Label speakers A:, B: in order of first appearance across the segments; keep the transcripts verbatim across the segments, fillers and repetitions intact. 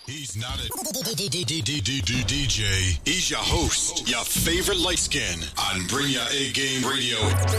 A: He's not a D J. He's your host, your favorite light skin on Bring Your A-Game Radio.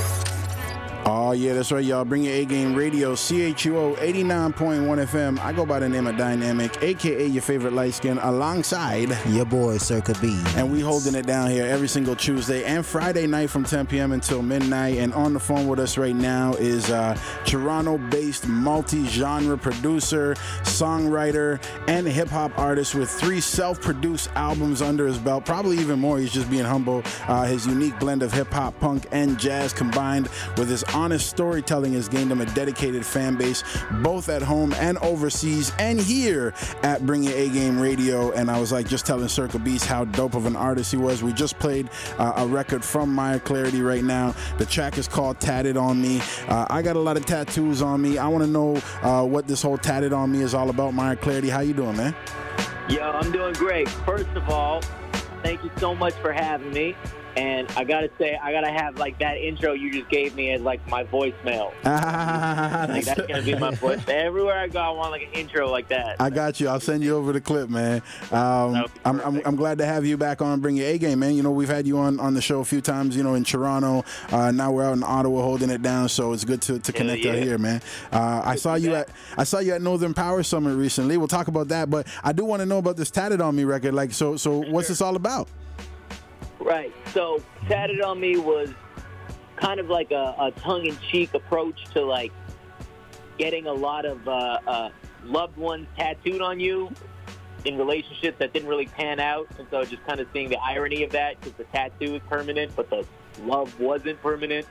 B: Oh, yeah, that's right, y'all. Bring Your A-Game Radio, C H U O eighty-nine point one F M. I go by the name of Dynamic, a k a your favorite light skin, alongside
C: your boy, Circa B.
B: And we holding it down here every single Tuesday and Friday night from ten p.m. until midnight. And on the phone with us right now is uh, Toronto-based multi-genre producer, songwriter, and hip-hop artist with three self-produced albums under his belt. Probably even more. He's just being humble. Uh, his unique blend of hip-hop, punk, and jazz combined with his honest storytelling has gained him a dedicated fan base, both at home and overseas, and here at Bring Your A-Game Radio. And I was like just telling Circa Beats how dope of an artist he was. We just played uh, a record from Myer Clarity right now. The track is called Tatted on Me. Uh, I got a lot of tattoos on me. I want to know uh, what this whole Tatted on Me is all about. Myer Clarity, how you doing, man?
D: Yo, I'm doing great. First of all, thank you so much for having me. And I gotta say, I gotta have like that intro you just gave me as like my voicemail. Like, that's gonna be my voice. Everywhere I go, I want like an intro like that.
B: I got you. I'll send you over the clip, man. Um, I'm, I'm I'm glad to have you back on Bring Your A Game, man. You know, we've had you on, on the show a few times. You know, in Toronto. Uh, now we're out in Ottawa holding it down, so it's good to, to connect yeah, yeah. out here, man. Uh, I saw you at I saw you at Northern Power Summit recently. We'll talk about that, but I do want to know about this Tatted on Me record. Like, so so what's this all about?
D: Right. So, Tatted on Me was kind of like a, a tongue-in-cheek approach to, like, getting a lot of uh, uh, loved ones tattooed on you in relationships that didn't really pan out. And so just kind of seeing the irony of that, because the tattoo is permanent, but the love wasn't permanent.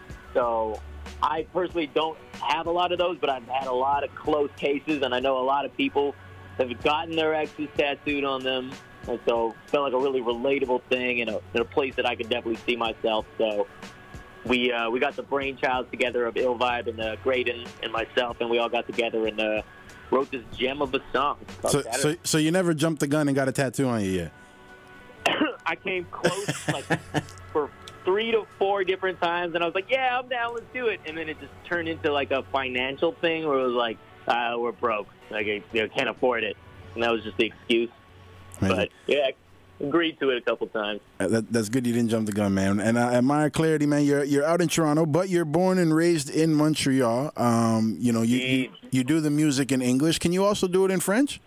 D: So I personally don't have a lot of those, but I've had a lot of close cases, and I know a lot of people have gotten their exes tattooed on them. And so it felt like a really relatable thing in a, in a place that I could definitely see myself. So we uh, we got the brainchild together of Ill Vibe and uh, Graydon and myself, and we all got together and uh, wrote this gem of a song.
B: So, so, so you never jumped the gun and got a tattoo on you yet?
D: I came close like for three to four different times, and I was like, yeah, I'm down, let's do it. And then it just turned into like a financial thing where it was like, uh, we're broke. Like, you know, can't afford it. And that was just the excuse. Amazing. But, yeah, I agreed to it a couple times.
B: Uh, that, that's good you didn't jump the gun, man. And I admire Clarity, man. You're you're out in Toronto, but you're born and raised in Montreal. Um, you know, you, you, you do the music in English. Can you also do it in French?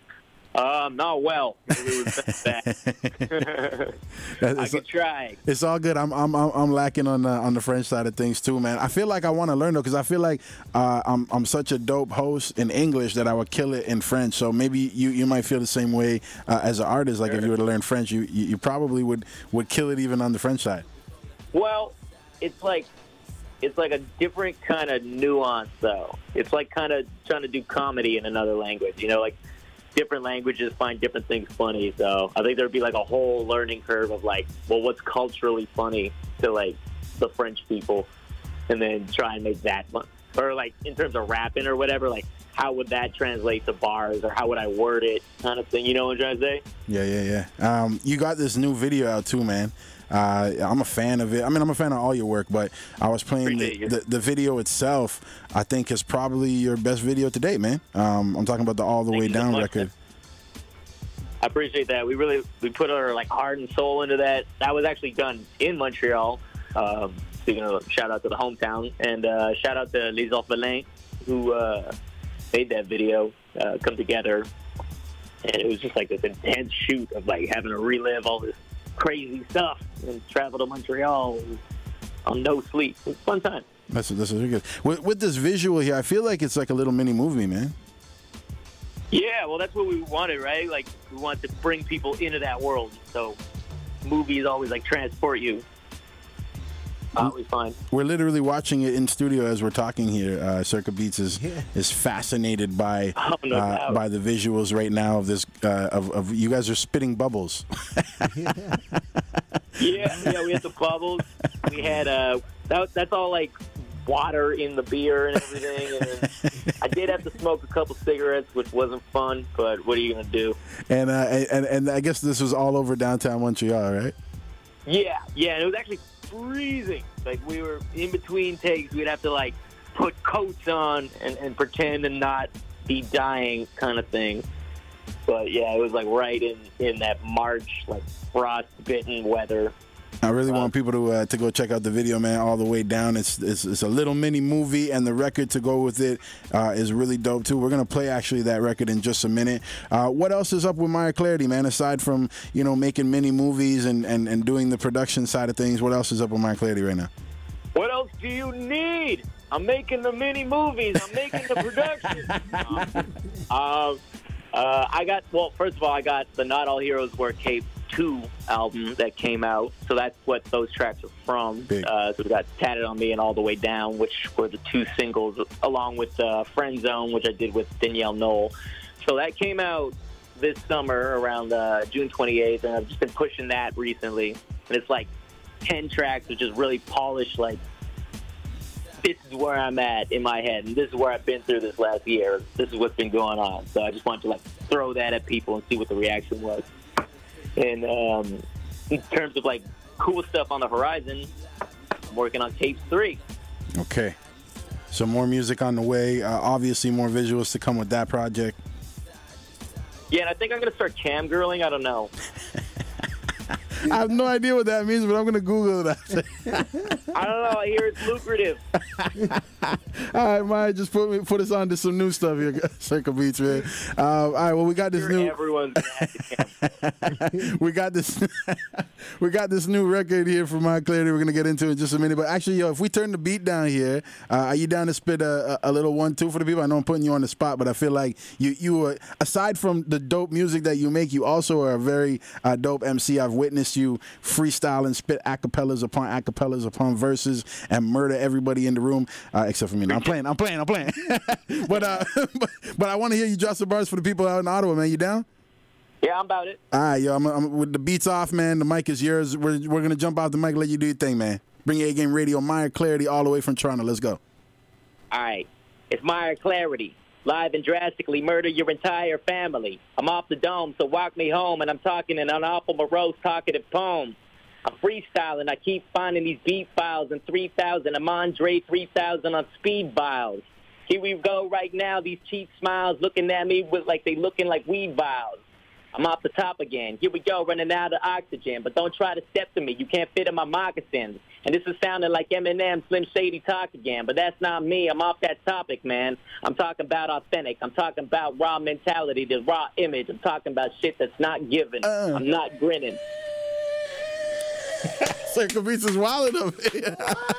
D: Um, not well. It was bad. I could try.
B: It's all good. I'm I'm I'm lacking on the on the French side of things too, man. I feel like I want to learn though, because I feel like uh, I'm I'm such a dope host in English that I would kill it in French. So maybe you, you might feel the same way uh, as an artist. Like, sure. If you were to learn French, you, you you probably would would kill it even on the French side.
D: Well, it's like it's like a different kind of nuance, though. It's like kind of trying to do comedy in another language. You know, like. Different languages find different things funny, so I think there'd be like a whole learning curve of like, well, what's culturally funny to like the French people, and then try and make that fun. Or like in terms of rapping or whatever, like how would that translate to bars, or how would I word it, kind of thing. You know what I'm trying to say?
B: Yeah, yeah, yeah. Um, you got this new video out too, man. Uh, I'm a fan of it. I mean, I'm a fan of all your work, but I was playing the, the, the video itself. I think is probably your best video to date, man. Um, I'm talking about the All the Way Down record.
D: I appreciate that. We really we put our like heart and soul into that. That was actually done in Montreal. Um, speaking of, shout out to the hometown, and uh, shout out to Les Orphelins who uh, made that video uh, come together. And it was just like this intense shoot of like having to relive all this crazy stuff and travel to Montreal on no sleep. It was a fun time.
B: That's this is really good. With, with this visual here, I feel like it's like a little mini movie, man.
D: Yeah, well, that's what we wanted, right? Like, we want to bring people into that world. So, movies always like transport you. Always fun.
B: We're literally watching it in studio as we're talking here. Uh, Circa Beats is yeah. is fascinated by
D: oh, no
B: uh, by the visuals right now of this. Uh, of, of you guys are spitting bubbles.
D: yeah, yeah, we had the bubbles. We had uh, that, that's all like water in the beer and everything. And then I did have to smoke a couple cigarettes, which wasn't fun. But what are you gonna do?
B: And uh, and and I guess this was all over downtown Montreal, right?
D: Yeah, yeah. And it was actually freezing. Like, we were in between takes. We'd have to like put coats on and, and pretend and not be dying, kind of thing. But yeah, it was like right in, in that March, like frost-bitten weather.
B: I really
D: um,
B: want people to uh, to go check out the video, man, all the way down. It's, it's it's a little mini movie, and the record to go with it uh, is really dope too. We're gonna play actually that record in just a minute. Uh, what else is up with Myer Clarity, man? Aside from you know making mini movies and, and, and doing the production side of things, what else is up with Myer Clarity right now?
D: What else do you need? I'm making the mini movies. I'm making the production. um, uh, uh, I got well. First of all, I got the Not All Heroes Wear Capes two album that came out, so that's what those tracks are from. Uh, so we got Tatted on Me and All the Way Down, which were the two singles, along with uh, Friend Zone, which I did with Danielle Knoll. So that came out this summer around uh, June twenty-eighth, and I've just been pushing that recently. And it's like ten tracks, which is really polished, like, this is where I'm at in my head, and this is where I've been through this last year. This is what's been going on. So I just wanted to like throw that at people and see what the reaction was. And um, in terms of like cool stuff on the horizon, I'm working on tapes three.
B: Okay. So more music on the way. Uh, obviously more visuals to come with that project.
D: Yeah, and I think I'm going to start cam girling. I don't know.
B: I have no idea what that means, but I'm going to Google that.
D: I don't know. I hear it's lucrative.
B: All right, Maya, just put me put us on to some new stuff here, Circle Beats, man. Uh, all right, well, we got this new.
D: Everyone's
B: we got this. we got this new record here from Myer Clarity. We're gonna get into it in just a minute, but actually, yo, if we turn the beat down here, uh, are you down to spit a, a, a little one-two for the people? I know I'm putting you on the spot, but I feel like you you are, aside from the dope music that you make, you also are a very uh, dope M C. I've witnessed you freestyle and spit acapellas upon acapellas upon verses and murder everybody in the room, uh, except for me. No, I'm playing, I'm playing, I'm playing. but, uh, but but I want to hear you drop some bars for the people out in Ottawa, man. You down?
D: Yeah, I'm about it.
B: All right, yo, I'm, I'm with the beats off, man. The mic is yours. We're we're gonna jump out the mic, and let you do your thing, man. Bring your A-Game Radio, Myer Clarity, all the way from Toronto. Let's go.
D: All right, it's Myer Clarity. Live and drastically murder your entire family. I'm off the dome, so walk me home, and I'm talking in an awful morose talkative poem. I'm freestyling. I keep finding these beat files, and three thousand. I'm Andre three thousand on speed vials. Here we go right now. These cheap smiles looking at me with like they looking like weed vials. I'm off the top again. Here we go, running out of oxygen. But don't try to step to me. You can't fit in my moccasins. And this is sounding like Eminem, Slim Shady talk again. But that's not me. I'm off that topic, man. I'm talking about authentic. I'm talking about raw mentality, the raw image. I'm talking about shit that's not given. Uh. I'm not grinning.
B: Circle Beats is wilding up here.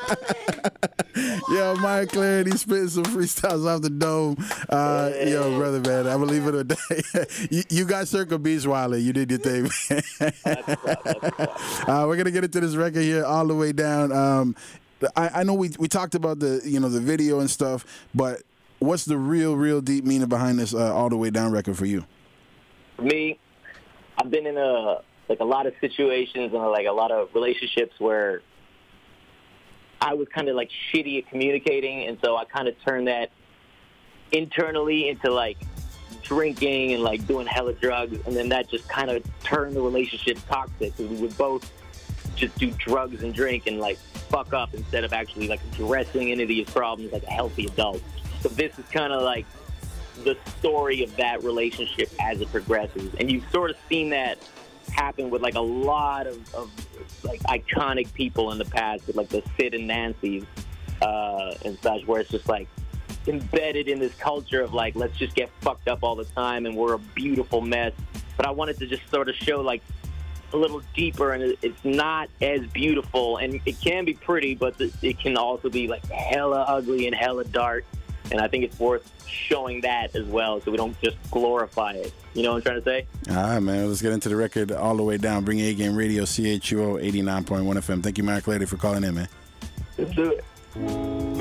B: Yo, Myer Clarity spitting some freestyles off the dome. Uh, yeah. Yo, brother, man, I'm gonna leave it at that. you, you got Circle Beats wilding. You did your thing, man.
D: That's tough, that's tough.
B: Uh, we're gonna get into this record here all the way down. Um, I, I know we we talked about the you know the video and stuff, but what's the real, real deep meaning behind this uh, all the way down record for you?
D: For me, I've been in a like a lot of situations and like a lot of relationships where I was kind of like shitty at communicating, and so I kind of turned that internally into like drinking and like doing hella drugs, and then that just kind of turned the relationship toxic. We would both just do drugs and drink and like fuck up instead of actually like addressing any of these problems like a healthy adult. So this is kind of like the story of that relationship as it progresses, and you've sort of seen that happen with like a lot of, of like iconic people in the past, with like the Sid and Nancy's uh, and such, where it's just like embedded in this culture of like, let's just get fucked up all the time and we're a beautiful mess. But I wanted to just sort of show like a little deeper, and it's not as beautiful, and it can be pretty, but it can also be like hella ugly and hella dark. And I think it's worth showing that as well, so we don't just glorify it. You know what I'm trying to say?
B: All right, man. Let's get into the record all the way down. Bring A-Game Radio, C H U O eighty-nine point one F M. Thank you, Myer Clarity, for calling in, man.
D: Let's do it.